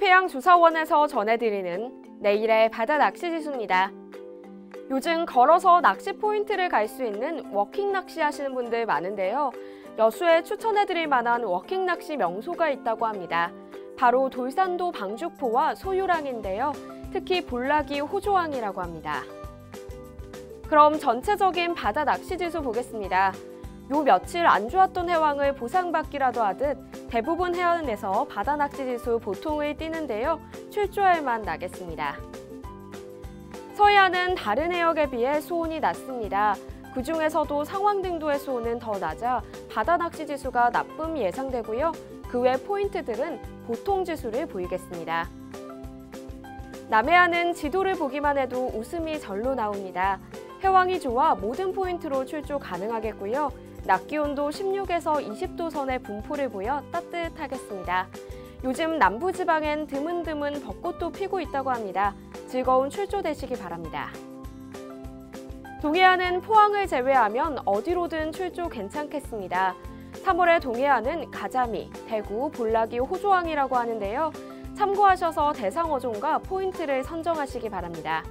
한국해양조사원에서 전해드리는 내일의 바다 낚시 지수입니다. 요즘 걸어서 낚시 포인트를 갈 수 있는 워킹 낚시 하시는 분들 많은데요. 여수에 추천해드릴 만한 워킹 낚시 명소가 있다고 합니다. 바로 돌산도 방죽포와 소유랑인데요. 특히 볼락이 호조항이라고 합니다. 그럼 전체적인 바다 낚시 지수 보겠습니다. 요 며칠 안 좋았던 해왕을 보상받기라도 하듯 대부분 해안에서 바다 낚시 지수 보통을 띄는데요. 출조할 만 나겠습니다. 서해안은 다른 해역에 비해 수온이 낮습니다. 그중에서도 상황등도의 수온은 더 낮아 바다 낚시 지수가 나쁨 예상되고요. 그 외 포인트들은 보통 지수를 보이겠습니다. 남해안은 지도를 보기만 해도 웃음이 절로 나옵니다. 해왕이 좋아 모든 포인트로 출조 가능하겠고요. 낮 기온도 16에서 20도 선의 분포를 보여 따뜻하겠습니다. 요즘 남부지방엔 드문드문 벚꽃도 피고 있다고 합니다. 즐거운 출조 되시기 바랍니다. 동해안은 포항을 제외하면 어디로든 출조 괜찮겠습니다. 3월에 동해안은 가자미, 대구, 볼락이, 호조항이라고 하는데요. 참고하셔서 대상 어종과 포인트를 선정하시기 바랍니다.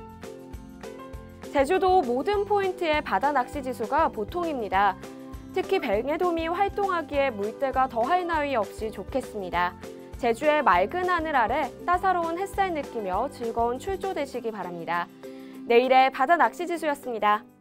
제주도 모든 포인트의 바다 낚시 지수가 보통입니다. 특히 뱅에돔이 활동하기에 물때가 더할 나위 없이 좋겠습니다. 제주의 맑은 하늘 아래 따사로운 햇살 느끼며 즐거운 출조 되시기 바랍니다. 내일의 바다 낚시 지수였습니다.